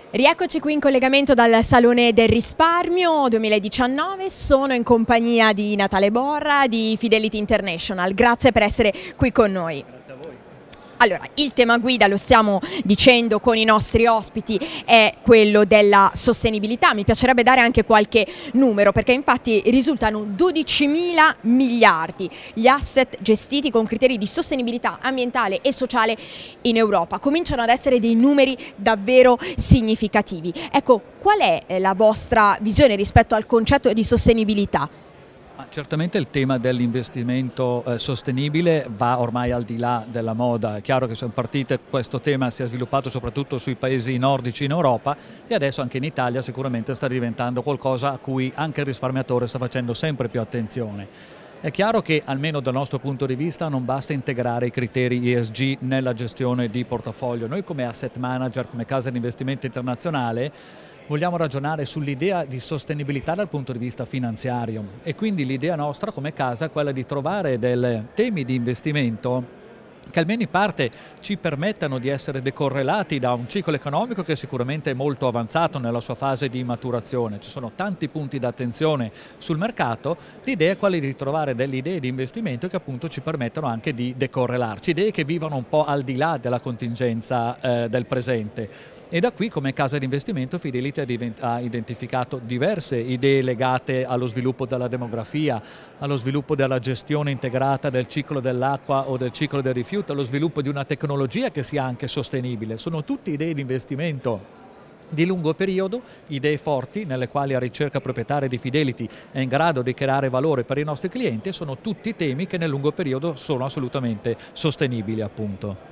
Rieccoci qui in collegamento dal Salone del Risparmio 2019, sono in compagnia di Natale Borra di Fidelity International, grazie per essere qui con noi. Grazie a voi. Allora, il tema guida, lo stiamo dicendo con i nostri ospiti, è quello della sostenibilità. Mi piacerebbe dare anche qualche numero, perché infatti risultano 12.000 miliardi gli asset gestiti con criteri di sostenibilità ambientale e sociale in Europa. Cominciano ad essere dei numeri davvero significativi. Ecco, qual è la vostra visione rispetto al concetto di sostenibilità? Certamente il tema dell'investimento sostenibile va ormai al di là della moda. È chiaro che questo tema si è sviluppato soprattutto sui paesi nordici in Europa e adesso anche in Italia sicuramente sta diventando qualcosa a cui anche il risparmiatore sta facendo sempre più attenzione. È chiaro che almeno dal nostro punto di vista non basta integrare i criteri ESG nella gestione di portafoglio. Noi come asset manager, come casa di investimento internazionale, vogliamo ragionare sull'idea di sostenibilità dal punto di vista finanziario e quindi l'idea nostra come casa è quella di trovare dei temi di investimento che almeno in parte ci permettano di essere decorrelati da un ciclo economico che sicuramente è molto avanzato nella sua fase di maturazione. Ci sono tanti punti d'attenzione sul mercato, l'idea è quella di trovare delle idee di investimento che appunto ci permettono anche di decorrelarci, idee che vivono un po' al di là della contingenza del presente. E da qui come casa di investimento Fidelity ha identificato diverse idee legate allo sviluppo della demografia, allo sviluppo della gestione integrata del ciclo dell'acqua o del ciclo del rifiuto, allo sviluppo di una tecnologia che sia anche sostenibile. Sono tutte idee di investimento di lungo periodo, idee forti nelle quali la ricerca proprietaria di Fidelity è in grado di creare valore per i nostri clienti e sono tutti temi che nel lungo periodo sono assolutamente sostenibili appunto.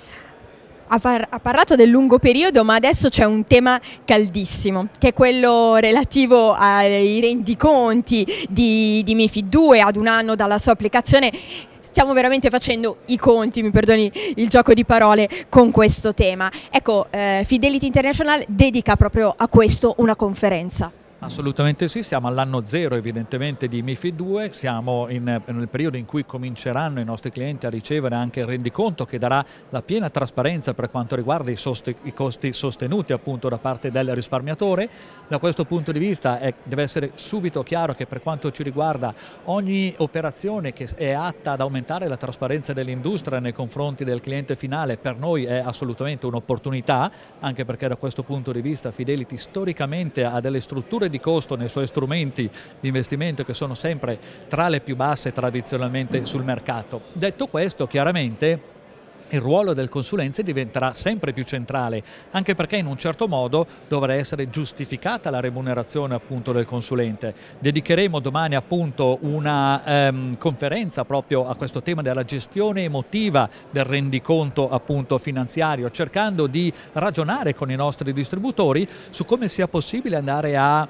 Ha parlato del lungo periodo, ma adesso c'è un tema caldissimo, che è quello relativo ai rendiconti di MiFID 2 ad un anno dalla sua applicazione. Stiamo veramente facendo i conti, mi perdoni il gioco di parole, con questo tema. Ecco, Fidelity International dedica proprio a questo una conferenza. Assolutamente sì, siamo all'anno zero evidentemente di MiFID 2, siamo nel periodo in cui cominceranno i nostri clienti a ricevere anche il rendiconto che darà la piena trasparenza per quanto riguarda i costi sostenuti appunto da parte del risparmiatore. Da questo punto di vista deve essere subito chiaro che per quanto ci riguarda ogni operazione che è atta ad aumentare la trasparenza dell'industria nei confronti del cliente finale per noi è assolutamente un'opportunità, anche perché da questo punto di vista Fidelity storicamente ha delle strutture di costo nei suoi strumenti di investimento che sono sempre tra le più basse tradizionalmente sul mercato. Detto questo, chiaramente il ruolo del consulente diventerà sempre più centrale, anche perché in un certo modo dovrà essere giustificata la remunerazione appunto del consulente. Dedicheremo domani appunto una conferenza proprio a questo tema della gestione emotiva del rendiconto appunto finanziario, cercando di ragionare con i nostri distributori su come sia possibile andare a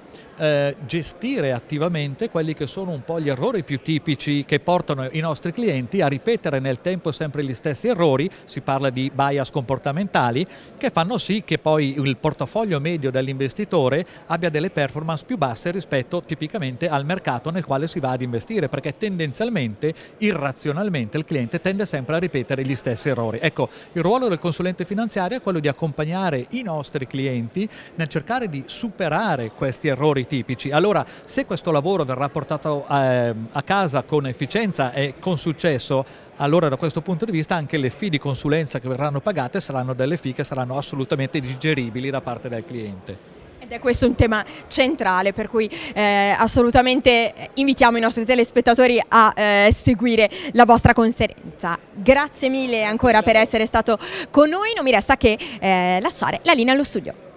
gestire attivamente quelli che sono un po' gli errori più tipici che portano i nostri clienti a ripetere nel tempo sempre gli stessi errori. Si parla di bias comportamentali che fanno sì che poi il portafoglio medio dell'investitore abbia delle performance più basse rispetto tipicamente al mercato nel quale si va ad investire, perché tendenzialmente, irrazionalmente, il cliente tende sempre a ripetere gli stessi errori. Ecco, il ruolo del consulente finanziario è quello di accompagnare i nostri clienti nel cercare di superare questi errori tipici. Allora, se questo lavoro verrà portato a casa con efficienza e con successo, allora da questo punto di vista anche le fee di consulenza che verranno pagate saranno delle fee che saranno assolutamente digeribili da parte del cliente. Ed è questo un tema centrale, per cui assolutamente invitiamo i nostri telespettatori a seguire la vostra conferenza. Grazie mille ancora per essere stato con noi, non mi resta che lasciare la linea allo studio.